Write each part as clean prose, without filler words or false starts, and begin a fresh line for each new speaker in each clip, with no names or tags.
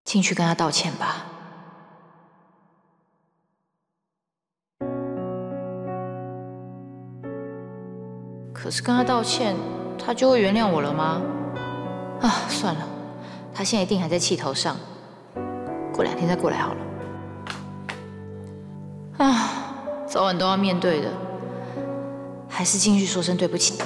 进去跟他道歉吧。可是跟他道歉，他就会原谅我了吗？啊，算了，他现在一定还在气头上，过2天再过来好了。啊，早晚都要面对的，还是进去说声对不起。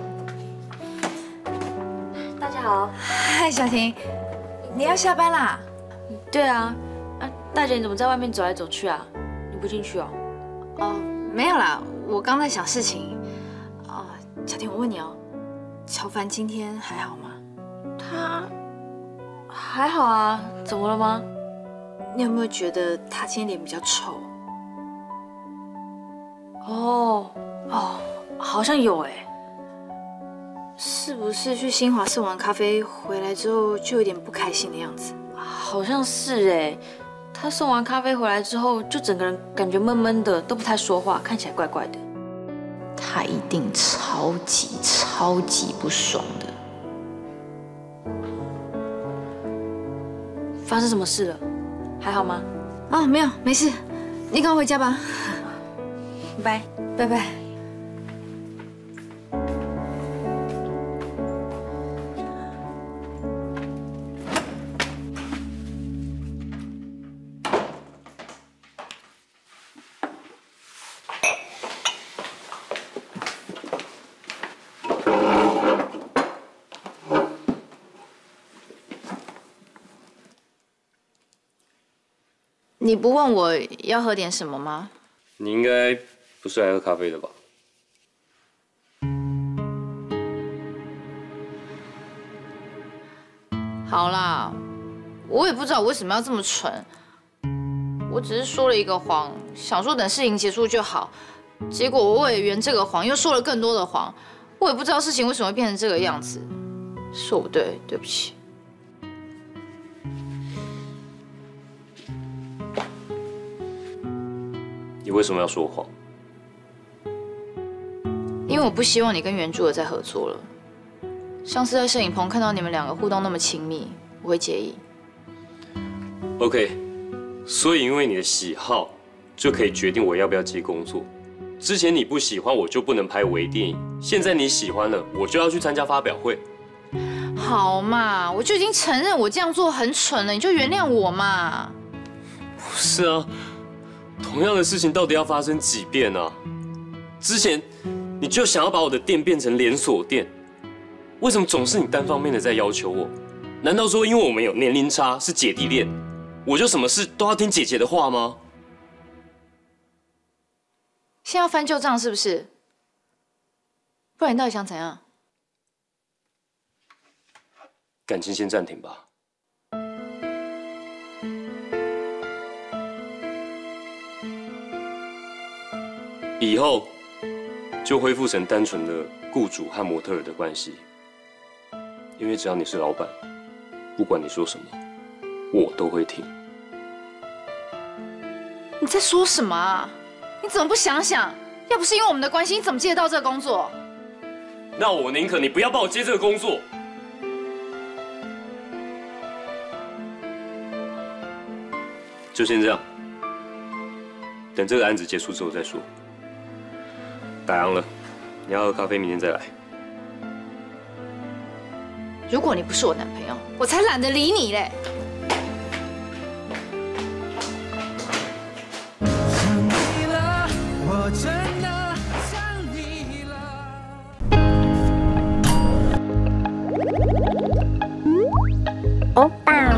大家好，
嗨，小婷，你要下班啦？
对啊，大姐你怎么在外面走来走去啊？你不进去哦？
哦，没有啦，我刚在想事情。小婷，我问你哦，乔凡今天还好吗？
他还好啊，怎么了吗？
你有没有觉得他今天脸比较臭？
哦，好像有哎。
是不是去新华送完咖啡回来之后就有点不开心的样子？
好像是哎。他送完咖啡回来之后，就整个人感觉闷闷的，都不太说话，看起来怪怪的。
他一定超级不爽的。
发生什么事了？还好吗？
哦，没有，没事。你赶快回家吧。
拜
拜拜。
你不问我要喝点什么吗？
你应该不是来喝咖啡的吧？
好啦，我也不知道我为什么要这么蠢。我只是说了一个谎，想说等事情结束就好。结果我为了圆这个谎，又说了更多的谎。我也不知道事情为什么会变成这个样子，是我不对，对不起。
你为什么要说谎？
因为我不希望你跟原著的再合作了。上次在摄影棚看到你们2个互动那么亲密，我会介意。
OK， 所以因为你的喜好就可以决定我要不要接工作。之前你不喜欢我就不能拍微电影，现在你喜欢了，我就要去参加发表会。
好嘛，我就已经承认我这样做很蠢了，你就原谅我嘛。
不是啊，同样的事情到底要发生几遍啊？之前你就想要把我的店变成连锁店，为什么总是你单方面的在要求我？难道说因为我们有年龄差，是姐弟恋，我就什么事都要听姐姐的话吗？
现在要翻旧账是不是？不然你到底想怎样？
感情先暂停吧。以后就恢复成单纯的雇主和模特儿的关系，因为只要你是老板，不管你说什么，我都会听。
你在说什么啊？你怎么不想想？要不是因为我们的关系，你怎么接得到这个工作？
那我宁可你不要帮我接这个工作。就先这样，等这个案子结束之后再说。打烊了，你要喝咖啡，明天再来。
如果你不是我男朋友，我才懒得理你嘞。
欧巴。